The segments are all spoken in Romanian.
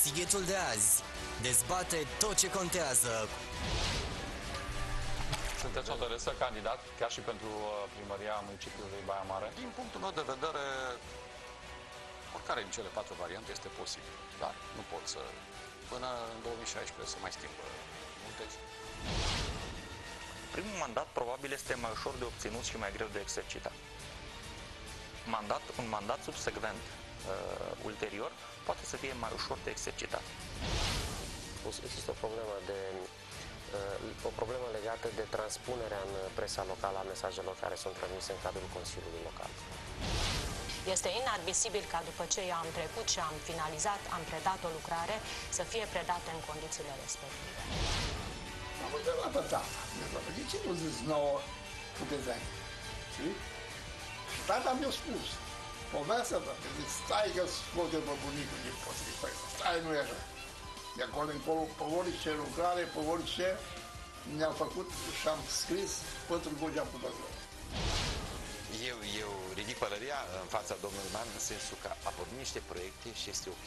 Sighetul de azi dezbate tot ce contează. Sunteți hotărâți să candidat chiar și pentru primăria municipiului Baia Mare? Din punctul meu de vedere, oricare din cele 4 variante este posibil, dar nu pot să, până în 2016, să mai schimbă multe. Primul mandat probabil este mai ușor de obținut și mai greu de exercitat. Un mandat subsecvent ulterior poate să fie mai ușor de exercitat. Există o problemă legată de transpunerea în presa locală a mesajelor care sunt transmise în cadrul Consiliului Local. Este inadmisibil ca după ce eu am trecut și am finalizat, am predat o lucrare, să fie predată în condițiile respective. Am întrebat pe tata. De ce nu zici nouă puteți ani? Știi? Și tata mi-a spus. Povestea ta, că zic, stai că scoate pe bunicul din potrivit. Păi, stai, nu e așa. De acolo încolo, pe orice lucrare, pe orice ne-am făcut și am scris pentru ce am putut. Eu ridic pălăria în fața domnului Man în sensul că a pornit niște proiecte și este ok.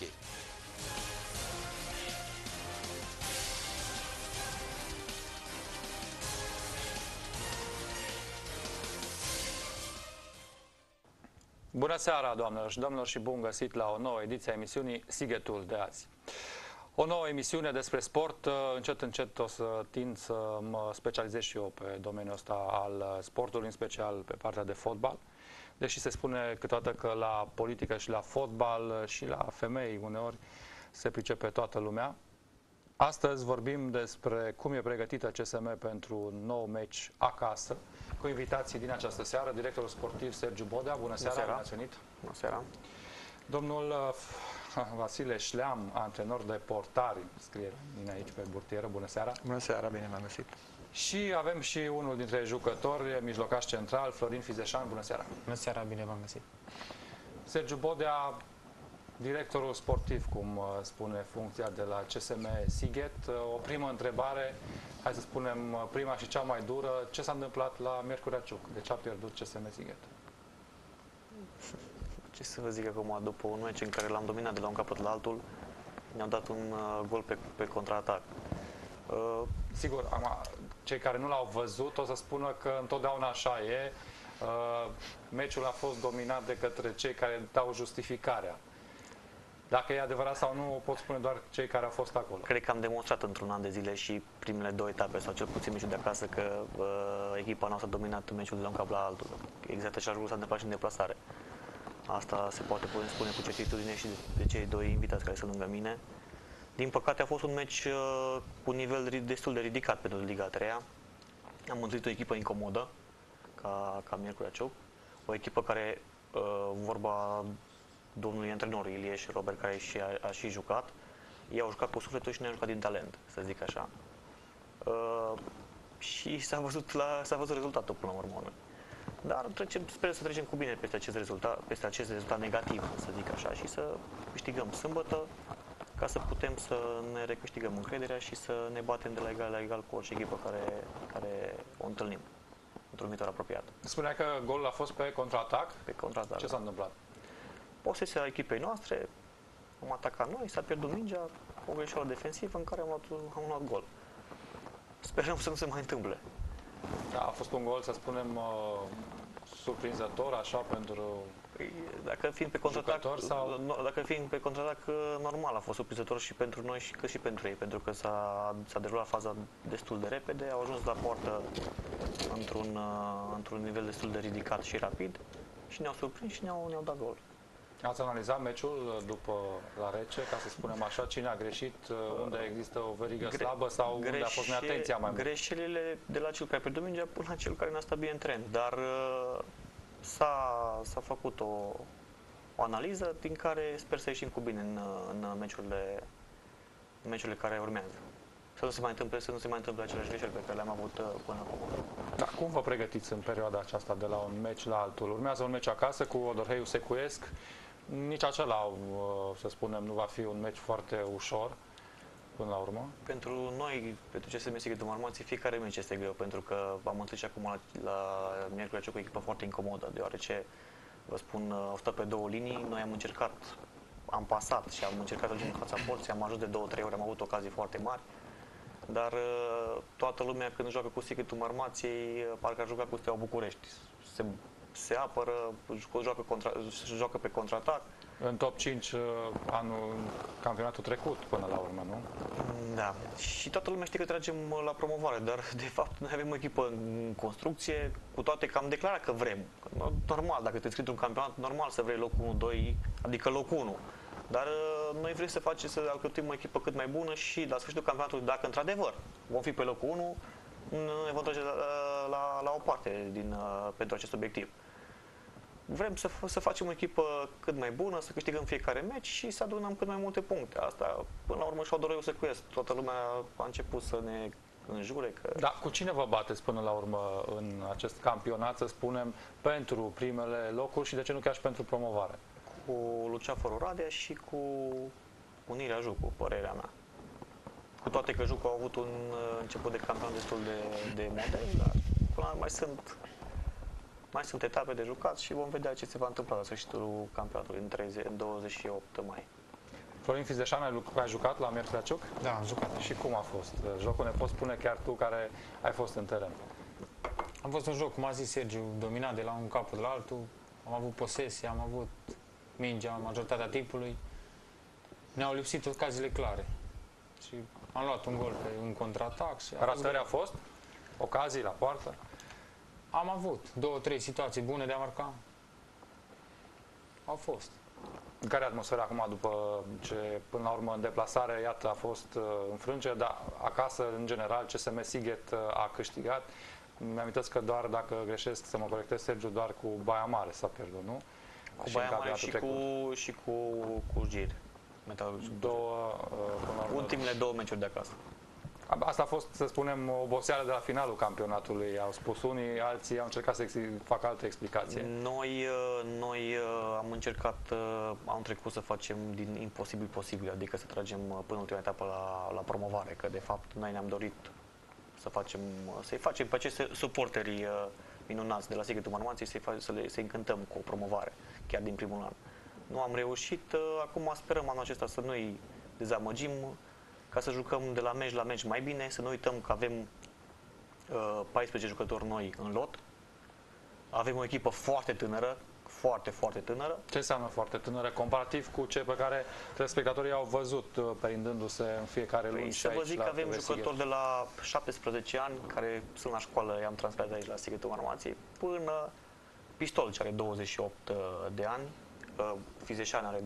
Bună seara, doamnelor și domnilor, și bun găsit la o nouă ediție a emisiunii Sighetul de azi. O nouă emisiune despre sport. Încet, încet o să tind să mă specializez și eu pe domeniul ăsta al sportului, în special pe partea de fotbal. Deși se spune câteodată că la politică și la fotbal și la femei uneori se pricepe toată lumea. Astăzi vorbim despre cum e pregătită CSM pentru un nou meci acasă, cu invitații din această seară, directorul sportiv Sergiu Bodea. Bună seara, bine ați venit! Bună seara! Domnul Vasile Șleam, antrenor de portari, scrie din aici pe burtieră. Bună seara! Bună seara, bine m-am găsit! Și avem și unul dintre jucători, mijlocaș central, Florin Fizeșan. Bună seara! Bună seara, bine v-am găsit! Sergiu Bodea, directorul sportiv, cum spune funcția de la CSM Sighet. O primă întrebare, hai să spunem prima și cea mai dură, ce s-a întâmplat la Miercurea Ciuc? De ce a pierdut CSM Sighet? Ce să vă zic acum, după un meci în care l-am dominat de la un capăt la altul, ne-au dat un gol pe contraatac. Sigur, cei care nu l-au văzut o să spună că întotdeauna așa e. Meciul a fost dominat de către cei care dau justificarea. Dacă e adevărat sau nu, o pot spune doar cei care au fost acolo. Cred că am demonstrat într-un an de zile și primele două etape, sau cel puțin meciul de acasă, că echipa noastră a dominat meciul de la un cap la altul. Exact același lucru s-a întâmplat și în deplasare. Asta se poate spune cu certitudine și de cei doi invitați care sunt lângă mine. Din păcate a fost un meci cu un nivel destul de ridicat pentru Liga 3. Am întâlnit o echipă incomodă, ca Miercurea Ciuc. O echipă care, vorba domnului antrenor Ilieș Robert, care a și jucat, ei au jucat cu sufletul și ne-au jucat din talent, să zic așa. Și s-a văzut rezultatul până la urmă. Dar sper să trecem cu bine peste acest rezultat negativ, să zic așa, și să câștigăm sâmbătă, ca să putem să ne recâștigăm încrederea și să ne batem de la egal la egal cu orice echipă care o întâlnim într-un viitor apropiat. Spunea că golul a fost pe contraatac? Pe contraatac. Ce s-a întâmplat? Posesia echipei noastre, am atacat noi, s-a pierdut mingea, o greșeală defensivă în care am luat gol. Sperăm să nu se mai întâmple. Da, a fost un gol, să spunem, surprinzător, așa, pentru dacă fiind pe contraatac, sau... Dacă fiind pe contraatac, normal, a fost surprinzător și pentru noi, cât și pentru ei, pentru că s-a derulat faza destul de repede, au ajuns la poartă într-un nivel destul de ridicat și rapid și ne-au surprins și ne-au dat gol. Ați analizat meciul după la rece, ca să spunem așa, cine a greșit, unde există o verigă slabă sau unde a fost neatenția mai mult? Greșelile de la cel care a pierdut mingea până la cel care ne-a stat bine în tren, dar s-a făcut o analiză din care sper să ieșim cu bine în meciurile care urmează. Să nu se mai întâmple aceleași greșeli pe care le-am avut până acum. Da, cum vă pregătiți în perioada aceasta de la un meci la altul? Urmează un meci acasă cu Odorheiu Secuiesc. Nici acela, să spunem, nu va fi un meci foarte ușor până la urmă. Pentru noi, pentru CSM Sighetul Marmației, fiecare meci este greu, pentru că am întâlnit și acum la Miercurea Ciuc cu o echipă foarte incomodă, deoarece, vă spun, au stat pe două linii. Noi am încercat am pasat și am încercat să ajung în fața porții, am ajuns de 2-3 ori, am avut ocazii foarte mari, dar toată lumea când joacă cu Sighetul Marmației, parcă ar juca cu Steaua București. Se apără, joacă pe contraatac. În top 5 anul campionatul trecut până la urmă, nu? Da. Și toată lumea știe că tragem la promovare, dar de fapt noi avem o echipă în construcție, cu toate că am declarat că vrem. Normal, dacă te înscrii într-un campionat, normal să vrei locul 1-2, adică locul 1. Dar noi vrem să alcătuim o echipă cât mai bună și la sfârșitul campionatului, dacă într-adevăr vom fi pe locul 1, ne vom trage la o parte pentru acest obiectiv. Vrem să facem o echipă cât mai bună, să câștigăm fiecare meci și să adunăm cât mai multe puncte. Asta, până la urmă, și-au dorit să cuiesc. Toată lumea a început să ne înjure că... Da, cu cine vă bateți până la urmă în acest campionat, să spunem, pentru primele locuri și de ce nu chiar și pentru promovare? Cu Luceafărul Oradea și cu Unirea Jucu, părerea mea. Cu toate că Jucu a avut un început de campionat destul de modern, dar până la urmă mai sunt etape de jucat și vom vedea ce se va întâmpla la sfârșitul campionatului în 28 mai. Florin Fizeșan, ai jucat la Miercurea Ciuc? Da, am jucat. Și cum a fost jocul? Ne poți spune chiar tu care ai fost în teren. Am fost un joc, cum a zis Sergiu, dominat de la un capăt la altul. Am avut posesie, am avut mingea majoritatea timpului. Ne-au lipsit ocaziile clare. Și am luat un gol pe un contraatac. Ratări a fost? Ocazii la poartă? Am avut 2-3 situații bune de a marca. Au fost. Care e atmosfera acum după ce, până la urmă, în deplasare, iată, a fost înfrângere, dar acasă, în general, CSM Sighet a câștigat. Mi-amintesc că doar, dacă greșesc, să mă corectez, Sergiu, doar cu Baia Mare s-a pierdut, nu? Cu Baia Mare și cu Gir. Ultimele 2 meciuri de acasă. Asta a fost, să spunem, o oboseală de la finalul campionatului, au spus unii, alții au încercat să facă alte explicații. Noi am încercat, am trecut să facem din imposibil posibil, adică să tragem până ultima etapă la promovare, că de fapt noi ne-am dorit să-i facem pe acești suporteri minunați de la Sighetul Marmației, să-i încântăm cu o promovare, chiar din primul an. Nu am reușit, acum sperăm anul acesta să nu-i dezamăgim, ca să jucăm de la meci la meci mai bine, să nu uităm că avem 14 jucători noi în lot. Avem o echipă foarte tânără, foarte tânără. Ce înseamnă foarte tânără, comparativ cu cei pe care telespectatorii au văzut perindându-se în fiecare luni și să aici vă zic la că avem TV jucători de la 17 ani care sunt la școală, i-am transferat aici la Sighetul Marmației, până Pistol, ce are 28 de ani, Fizeșan are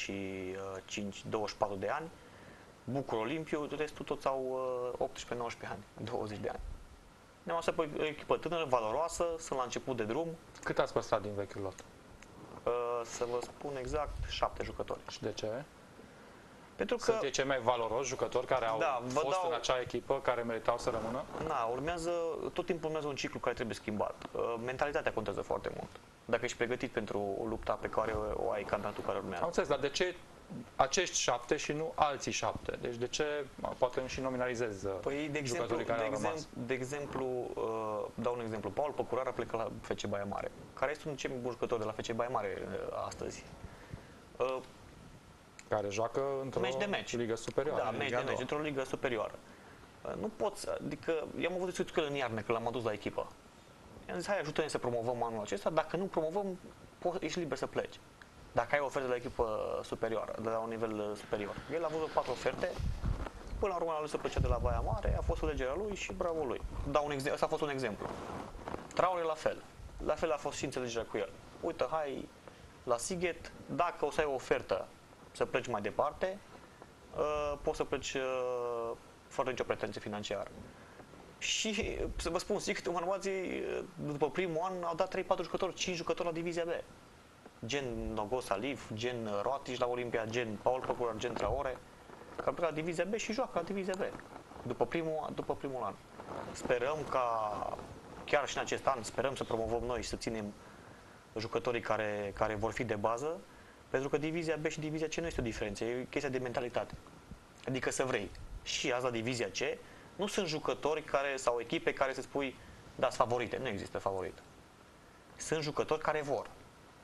24 de ani, Bucur Olimpiu, restul toți au 18-19 ani, 20 de ani. Ne-am asat pe o echipă tânără, valoroasă, sunt la început de drum. Cât ați păstrat din vechiul lot? Să vă spun exact, 7 jucători. Și de ce? Pentru că sunt cei mai valoroși jucători care au fost în acea echipă, care meritau să rămână? Da, tot timpul urmează un ciclu care trebuie schimbat. Mentalitatea contează foarte mult. Dacă ești pregătit pentru lupta pe care o ai, campionatul care urmează. Am înțeles, dar de ce acești 7 și nu alții 7? Deci de ce, poate și nominalizez jucătorii care au rămas? De exemplu, dau un exemplu. Paul Păcurar a plecat la FC Baia Mare, care este unul dintre cei mai buni jucători de la FC Baia Mare astăzi. Care joacă într-o ligă superioară. Da, meci de meci, într-o ligă superioară. Nu poți, adică, eu am avut discuții cu el în iarnă, că l-am adus la echipă. I-am zis, hai, ajută-ne să promovăm anul acesta, dacă nu promovăm, ești liber să pleci. Dacă ai oferte de la echipă superioară, de la un nivel superior. El a avut 4 oferte, până la urmă a ales să plece de la Baia Mare, a fost alegerea lui și bravo lui. Asta a fost un exemplu. Traore la fel. La fel a fost și înțelegerea cu el. Uite, hai la Sighet, dacă o să ai o ofertă să pleci mai departe, poți să pleci fără nicio pretenție financiară. Și să vă spun, Sighetul Marmației, după primul an, au dat 3-4 jucători, 5 jucători la Divizia B. Gen Nogos Alif, gen Roatici la Olimpia, gen Paul Păcurar, gen Traore, care au plecat la Divizia B și joacă la Divizia B după primul an. Sperăm ca, chiar și în acest an, sperăm să promovăm noi și să ținem jucătorii care vor fi de bază, pentru că Divizia B și Divizia C nu este o diferență, e chestia de mentalitate. Adică să vrei. Și azi la Divizia C nu sunt jucători sau echipe care să spui, da, sunt favorite. Nu există favorit. Sunt jucători care vor.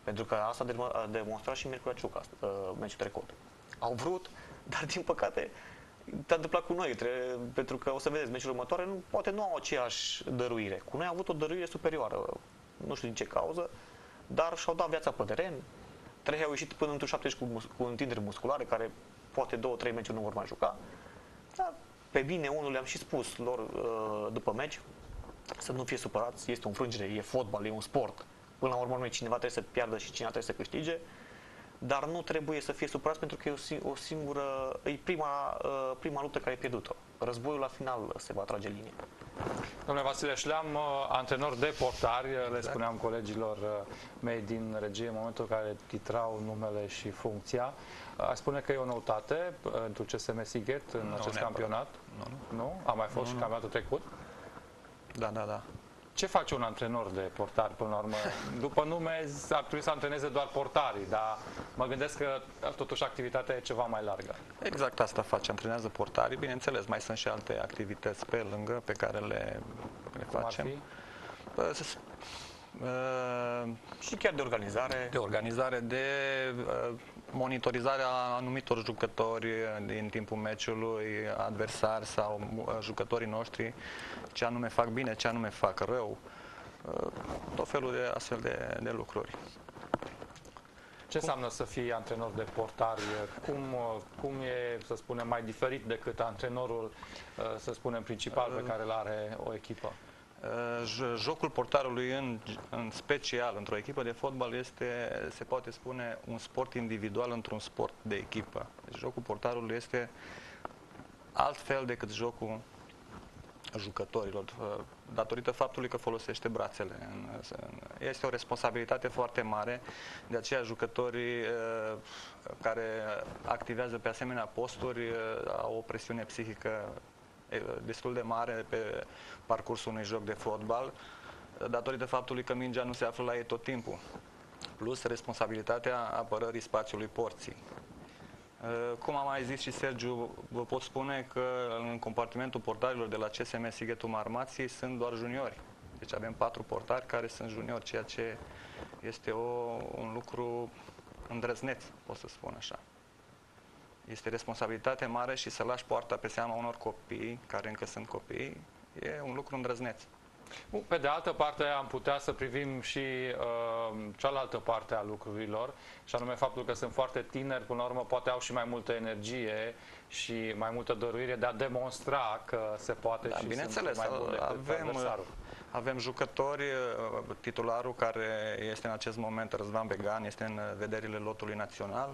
Pentru că asta a demonstrat și Miercurea Ciuc meciul trecut. Au vrut, dar din păcate s-a întâmplat cu noi, pentru că o să vedeți, meciul următoare poate nu au aceeași dăruire. Cu noi au avut o dăruire superioară, nu știu din ce cauză, dar și-au dat viața pe teren. Trei au ieșit până într-un 70 cu întinderi musculare, care poate 2-3 meciuri nu vor mai juca. Dar pe bine, unul le-am și spus lor după meci, să nu fie supărați, este o înfrângere, e fotbal, e un sport. Până la urmă, cineva trebuie să piardă și cineva trebuie să câștige, dar nu trebuie să fie supărați pentru că e prima luptă care e pierdută. Războiul la final se va trage linie. Domnule Vasile Șleam, antrenor de portari, le spuneam colegilor mei din regie în momentul în care titrau numele și funcția. Aș spune că e o noutate pentru CSM Sighet în acest campionat. Nu? A mai fost și campionatul trecut? Da. Ce face un antrenor de portari până la urmă? După nume ar trebui să antreneze doar portarii, dar mă gândesc că totuși activitatea e ceva mai largă. Exact asta face, antrenează portarii. Bineînțeles, mai sunt și alte activități pe lângă pe care le facem. Și chiar de organizare. De organizare, de monitorizarea anumitor jucători din timpul meciului, adversari sau jucătorii noștri, ce anume fac bine, ce anume fac rău, tot felul de astfel de lucruri. Ce înseamnă să fii antrenor de portari? Cum e, să spunem, mai diferit decât antrenorul, să spunem, principal pe care îl are o echipă? Jocul portarului în special într-o echipă de fotbal este, se poate spune, un sport individual într-un sport de echipă. Deci jocul portarului este altfel decât jocul jucătorilor, datorită faptului că folosește brațele. Este o responsabilitate foarte mare, de aceea jucătorii care activează pe asemenea posturi au o presiune psihică destul de mare pe parcursul unui joc de fotbal, datorită faptului că mingea nu se află la ei tot timpul, plus responsabilitatea apărării spațiului porții. Cum a mai zis și Sergiu, vă pot spune că în compartimentul portarilor de la CSM Sighetul Marmației sunt doar juniori. Deci avem 4 portari care sunt juniori, ceea ce este un lucru îndrăzneț, pot să spun așa. Este responsabilitate mare și să lași poarta pe seama unor copii, care încă sunt copii, e un lucru îndrăzneț. Pe de altă parte, am putea să privim și cealaltă parte a lucrurilor, și anume faptul că sunt foarte tineri, până la urmă poate au și mai multă energie și mai multă dăruire de a demonstra că se poate, și bineînțeles, sunt mai buni decât adversarul. Avem jucători, titularul care este în acest moment Răzvan Began, este în vederile lotului național.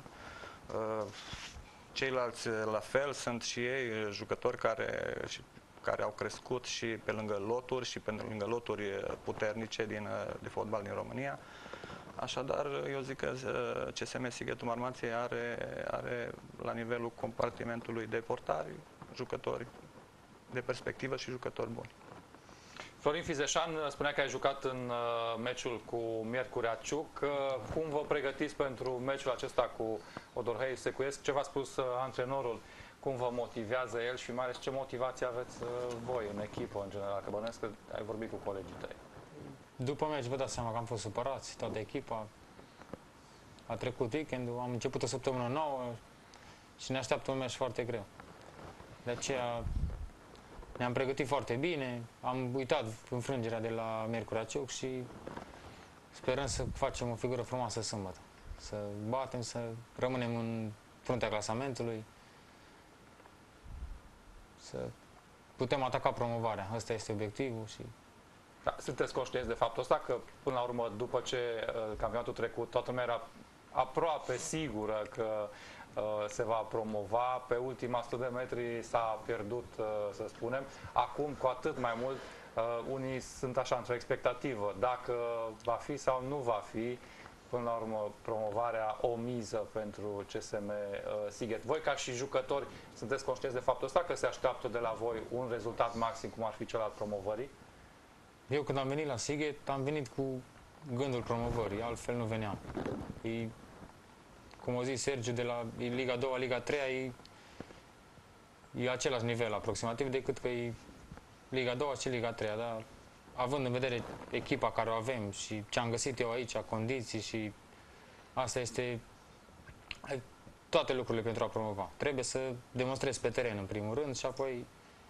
Ceilalți la fel, sunt și ei jucători care au crescut și pe lângă loturi și pe lângă loturi puternice de fotbal din România. Așadar, eu zic că CSM Sighetul Marmației are la nivelul compartimentului de portari jucători de perspectivă și jucători buni. Florin Fizeșan spunea că ai jucat în meciul cu Miercurea Ciuc. Cum vă pregătiți pentru meciul acesta cu Odorhei Secuiesc? Ce v-a spus antrenorul? Cum vă motivează el și mai ales ce motivație aveți voi în echipă în general? Că bănuiesc că ai vorbit cu colegii tăi. După meci vă dați seama că am fost supărați, toată echipa. A trecut weekendul, am început o săptămână nouă și ne așteaptă un meci foarte greu. De aceea ne-am pregătit foarte bine, am uitat înfrângerea de la Miercurea Ciuc și sperăm să facem o figură frumoasă sâmbătă. Să batem, să rămânem în fruntea clasamentului, să putem ataca promovarea. Ăsta este obiectivul. Și da, sunteți conștienți de faptul ăsta că, până la urmă, după ce campionatul trecut, toată lumea era aproape sigură că se va promova. Pe ultima 100 de metri s-a pierdut, să spunem. Acum, cu atât mai mult, unii sunt așa într-o expectativă. Dacă va fi sau nu va fi, până la urmă, promovarea o miză pentru CSM Sighet. Voi, ca și jucători, sunteți conștienți de faptul ăsta că se așteaptă de la voi un rezultat maxim, cum ar fi cel al promovării? Eu, când am venit la Sighet, am venit cu gândul promovării, altfel nu veneam. Cum o zis Sergiu, de la Liga 2, Liga 3, e același nivel aproximativ decât că e Liga 2 și Liga 3, dar având în vedere echipa care o avem și ce am găsit eu aici, condiții și Asta este... ai toate lucrurile pentru a promova. Trebuie să demonstrezi pe teren, în primul rând, și apoi...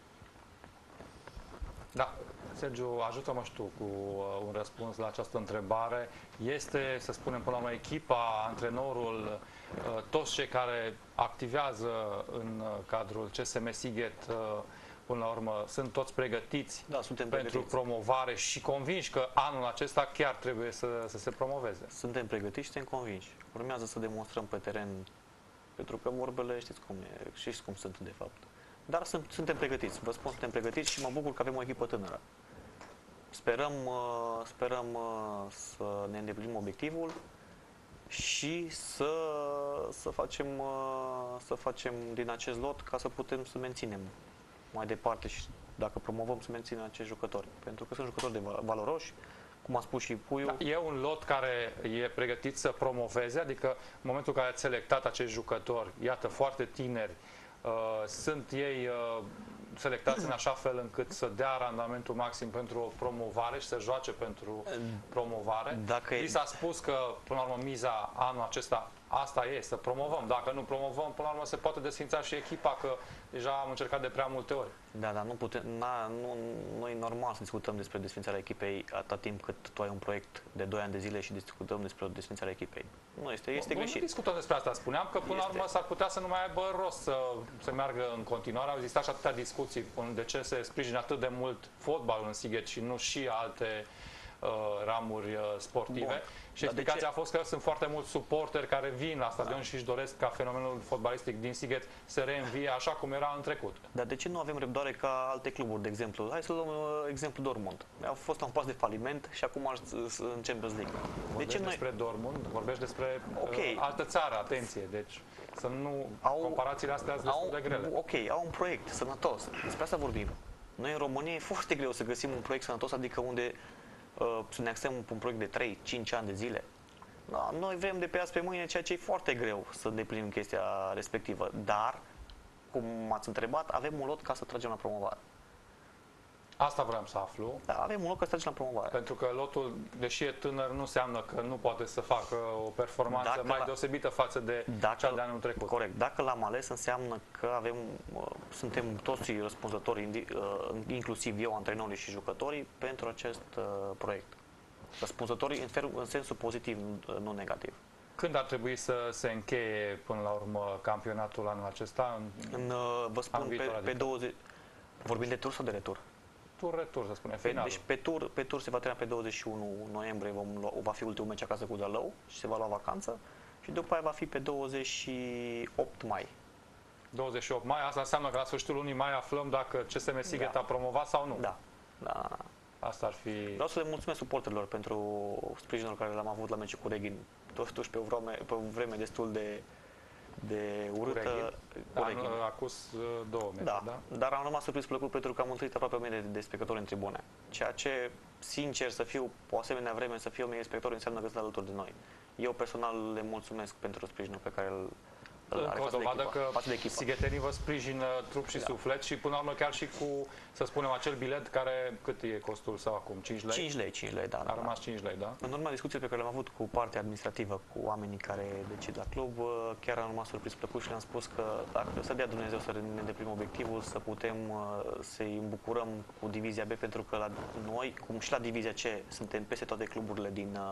Da, Sergiu, ajută-mă și tu cu un răspuns la această întrebare. Este, să spunem, până la urmă, echipa, antrenorul, toți cei care activează în cadrul CSM Sighet, până la urmă, sunt toți pregătiți pentru promovare și convinși că anul acesta chiar trebuie să se promoveze? Suntem pregătiți și suntem convinși. Urmează să demonstrăm pe teren, pentru că vorbele știți cum sunt de fapt. Dar suntem pregătiți, vă spun, suntem pregătiți și mă bucur că avem o echipă tânără. Sperăm să ne îndeplinim obiectivul și să facem din acest lot ca să putem să menținem mai departe și dacă promovăm să menținem acești jucători. Pentru că sunt jucători valoroși, cum a spus și Puiu. Da, e un lot care e pregătit să promoveze, adică în momentul în care ați selectat acești jucători, iată, foarte tineri, sunt ei selectați în așa fel încât să dea randamentul maxim pentru o promovare și să joace pentru promovare. Li s-a spus că, până la urmă, miza anul acesta, asta e, să promovăm. Dacă nu promovăm, până la urmă, se poate desfința și echipa, că deja am încercat de prea multe ori. Da, dar nu putem, nu e normal să discutăm despre desfințarea echipei atât timp cât tu ai un proiect de 2 ani de zile și discutăm despre desfințarea echipei. Nu, este greșit. Nu discutăm despre asta, spuneam că până la urmă s-ar putea să nu mai aibă rost să meargă în continuare. Au existat și atâtea discuții de ce se sprijină atât de mult fotbalul în Sighet și nu și alte ramuri sportive. Bun. Și explicația a fost că sunt foarte mulți suporteri care vin la stadion și își doresc ca fenomenul fotbalistic din Sighet să reînvie așa cum era în trecut. Dar de ce nu avem răbdare ca alte cluburi, de exemplu? Hai să luăm exemplu Dortmund. A fost un pas de faliment și acum în Champions League. Vorbești despre Dortmund, vorbești despre altă țară, atenție, deci să nu... comparațiile astea sunt destul de grele. Ok, au un proiect sănătos, despre asta vorbim. Noi în România e foarte greu să găsim un proiect sănătos, adică unde să ne axăm pe un proiect de 3-5 ani de zile. Da, noi vrem de pe azi pe mâine, ceea ce e foarte greu să îndeplinim chestia respectivă. Dar, cum m-ați întrebat, avem un lot ca să tragem la promovare. Asta vreau să aflu. Da, avem un lot ca să tragem la promovare. Pentru că lotul, deși e tânăr, nu înseamnă că nu poate să facă o performanță mai deosebită față de cea de anul trecut. Corect. Dacă l-am ales, înseamnă că suntem toți răspunzători, inclusiv eu, antrenorii și jucătorii, pentru acest proiect. Răspunzătorii în sensul pozitiv, nu negativ. Când ar trebui să se încheie până la urmă campionatul anul acesta? Vă spun pe 20... Vorbim de tur sau de retur? Tur-retur, să spunem, finalul. Deci pe tur se va termina pe 21 noiembrie, va fi ultimul meci acasă cu Zalău și se va lua vacanță și după aia va fi pe 28 mai. 28 mai, asta înseamnă că la sfârșitul lunii mai aflăm dacă CSM Sighet a promovat sau nu. Da. Asta ar fi... Vreau să le mulțumesc suporterilor pentru sprijinul care l-am avut la meciul cu Reghin. Totuși pe o vreme destul de urâtă. Acus 2 metri, da? Dar am rămas surprins plăcut pentru că am întâlnit aproape 1000 de spectatori în tribune. Ceea ce, sincer să fiu, o asemenea vreme să fie 1000 de spectatori înseamnă că sunt alături de noi. Eu personal le mulțumesc pentru sprijinul pe care îl încă o dovadă că sighetenii vă sprijină trup și suflet și până la urmă chiar și cu, să spunem, acel bilet care, cât e costul sau acum? 5 lei? 5 lei, da. A rămas 5 lei, da? În urma discuției pe care le-am avut cu partea administrativă, cu oamenii care decid la club, chiar am rămas surprins plăcut și le-am spus că dacă să dea Dumnezeu să ne îndeplinim obiectivul, să putem să-i îmbucurăm cu Divizia B, pentru că la noi, cum și la Divizia C, suntem peste toate cluburile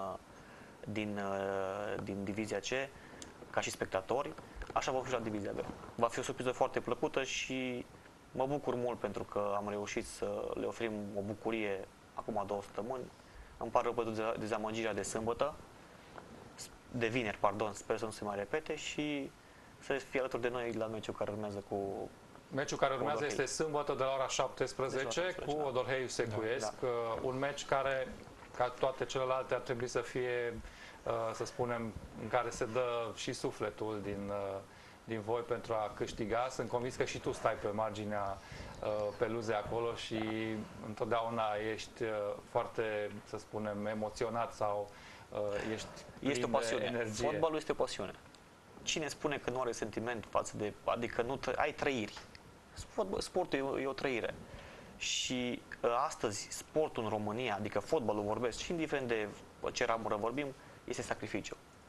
din Divizia C, ca și spectatori, așa vom fi la Divizia B. Va fi o surpriză foarte plăcută și mă bucur mult pentru că am reușit să le oferim o bucurie acum 2 săptămâni. Îmi pare rău pentru dezamăgirea de sâmbătă, de vineri, pardon, sper să nu se mai repete și să fie alături de noi la meciul care urmează cu... Meciul care urmează este sâmbătă de la ora 17 cu Odorheiu Secuiesc, un meci care, ca toate celelalte, ar trebui să fie, să spunem, în care se dă și sufletul din voi pentru a câștiga. Sunt convins că și tu stai pe marginea peluzei acolo și întotdeauna ești foarte, să spunem, emoționat sau ești este o pasiune. Energie. Fotbalul este o pasiune. Cine spune că nu are sentiment față de... Adică nu ai trăiri. Sportul e o trăire. Și astăzi sportul în România, adică fotbalul vorbesc, și indiferent de ce ramură vorbim, este sacrificiu.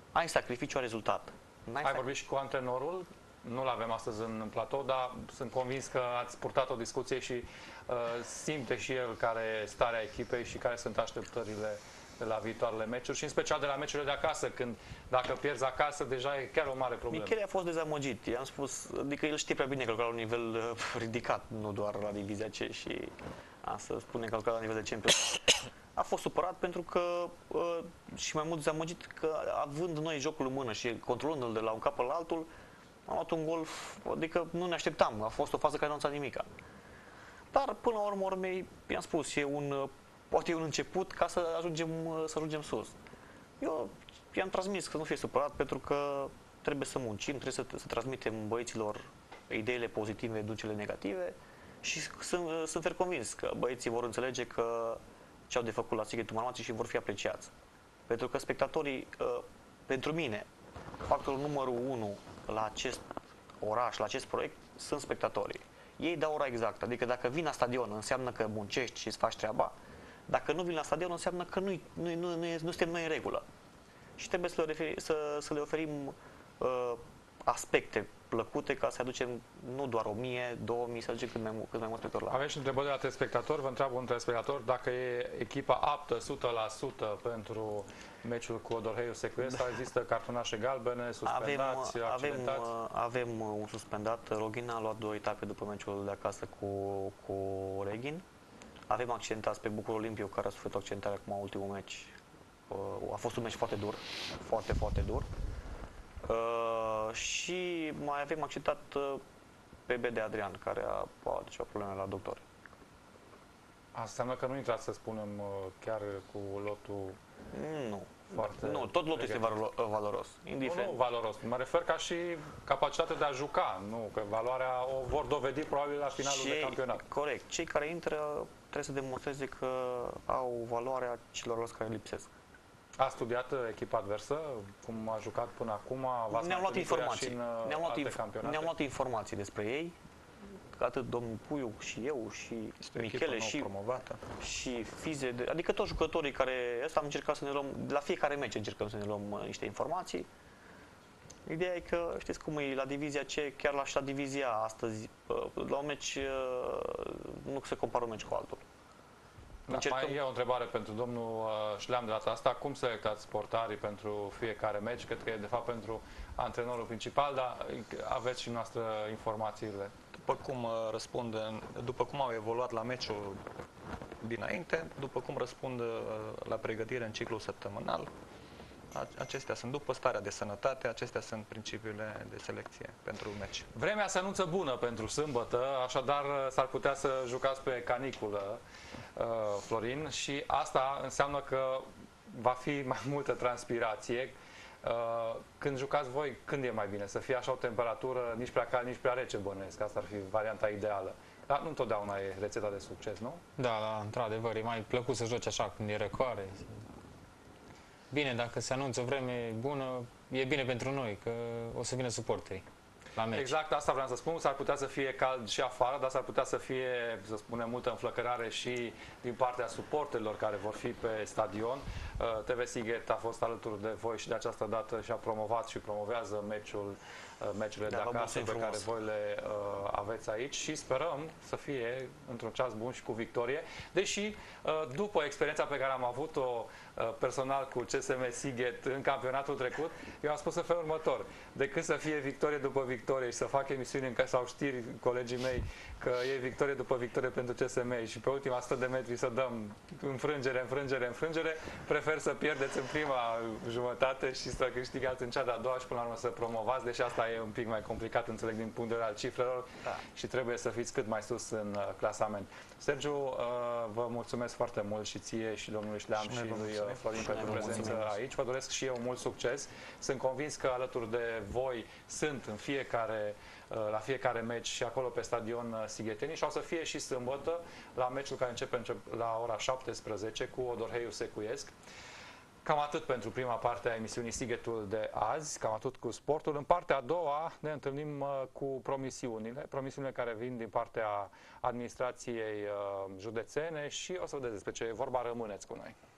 ai sacrificiu, ai rezultat. Ai vorbit și cu antrenorul? Nu-l avem astăzi în platou, dar sunt convins că ați purtat o discuție și simte și el care e starea echipei și care sunt așteptările de la viitoarele meciuri și în special de la meciurile de acasă, când dacă pierzi acasă, deja e chiar o mare problemă. Michele a fost dezamăgit, i-am spus, adică el știe prea bine că lucra la un nivel ridicat, nu doar la divizia C și să spune că lucra la nivel de champion. A fost supărat pentru că și mai mult dezamăgit că având noi jocul în mână și controlându-l de la un capăt la altul, am luat un gol, adică nu ne așteptam, a fost o fază care nu înțeleg nimica. Dar până la urmă, i-am spus, poate e un început ca să ajungem sus. Eu i-am transmis că nu fie supărat pentru că trebuie să muncim, trebuie să transmitem băieților ideile pozitive, nu cele negative și sunt fer convins că băieții vor înțelege că ce au de făcut la Sighetul Marmației și vor fi apreciați. Pentru că spectatorii, pentru mine, factorul numărul 1 la acest oraș, la acest proiect, sunt spectatorii. Ei dau ora exactă, adică dacă vin la stadion înseamnă că muncești și îți faci treaba, dacă nu vin la stadion înseamnă că nu suntem noi în regulă. Și trebuie să le oferim aspecte plăcute ca să aducem nu doar 1000, 2000, să aducem cât mai mulți spectatori la. Avem și întrebări de la telespectatori. Vă întreabă un telespectator dacă e echipa aptă 100% pentru meciul cu Odorheiu Secuiesc sau există cartonașe galbene, suspendați, accidentați? Avem un suspendat. Roghin a luat 2 etape după meciul de acasă cu Reghin. Avem accidentați pe Bucur Olimpiu, care a suferit o accidentare acum ultimul meci. A fost un meci foarte dur, foarte, foarte dur. Și mai avem accidentat pe BD Adrian, care a avut o problemă la doctor. Asta înseamnă că nu intrați, să spunem, chiar cu lotul... Nu. Nu, tot lotul este valoros. Indiferent. Nu valoros. Mă refer ca și capacitatea de a juca. Nu, că valoarea o vor dovedi probabil la finalul de campionat. Corect. Cei care intră trebuie să demonstreze că au valoarea celorlalți care lipsesc. A studiat echipa adversă? Cum a jucat până acum? Ne-am luat informații. Ne-am luat informații despre ei. Atât domnul Puiu și eu și Michele și Fize, adică toți jucătorii care am încercat să ne luăm, la fiecare meci încercăm să ne luăm niște informații. Ideea e că știți cum e la divizia C, chiar la divizia astăzi, la un meci nu se compară un meci cu altul. Mai e o întrebare pentru domnul Șleam de data asta. Cum selectați portarii pentru fiecare meci? Cred că e de fapt pentru antrenorul principal, dar aveți și noastră informațiile. După cum au evoluat la meciul dinainte, după cum răspund la pregătire în ciclul săptămânal, acestea sunt, după starea de sănătate, acestea sunt principiile de selecție pentru meci. Vremea se anunță bună pentru sâmbătă, așadar s-ar putea să jucați pe caniculă, Florin, și asta înseamnă că va fi mai multă transpirație. Când jucați voi, când e mai bine? Să fie așa o temperatură nici prea cald, nici prea rece, bănuiesc. Asta ar fi varianta ideală. Dar nu întotdeauna e rețeta de succes, nu? Da, într-adevăr, e mai plăcut să joci așa când e răcoare. Bine, dacă se anunță vreme bună, e bine pentru noi, că o să vină suporterii la meci. Exact, asta vreau să spun. S-ar putea să fie cald și afară, dar s-ar putea să fie, să spunem, multă înflăcărare și din partea suporterilor care vor fi pe stadion. TV Sighet a fost alături de voi și de această dată și a promovat și promovează meciurile de acasă pe care voi le aveți aici și sperăm să fie într-un ceas bun și cu victorie. Deși, după experiența pe care am avut-o personal cu CSM Sighet în campionatul trecut, eu am spus în felul următor: decât să fie victorie după victorie și să fac emisiuni în care sau știri colegii mei că e victorie după victorie pentru CSM și pe ultima 100 de metri să dăm înfrângere, prefer să pierdeți în prima jumătate și să câștigați în cea de-a doua și până la urmă să promovați, deși asta e un pic mai complicat, înțeleg, din punct de vedere al cifrelor, și trebuie să fiți cât mai sus în clasament. Sergiu, vă mulțumesc foarte mult și ție și domnului Șleam și lui Florin pentru prezență aici. Vă doresc și eu mult succes. Sunt convins că alături de voi sunt la fiecare meci și acolo pe stadion sighetenii și o să fie și sâmbătă la meciul care începe la ora 17 cu Odorheiu Secuiesc. Cam atât pentru prima parte a emisiunii Sighetul de azi, cam atât cu sportul. În partea a doua ne întâlnim cu promisiunile care vin din partea administrației județene și o să vedeți despre ce e vorba. Rămâneți cu noi.